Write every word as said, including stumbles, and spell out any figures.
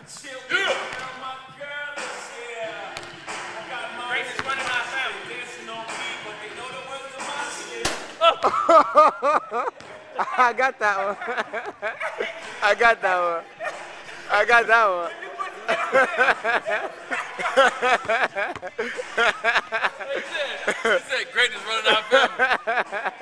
I got that one. I got that one. I got that one. He said, he said greatness running out of family.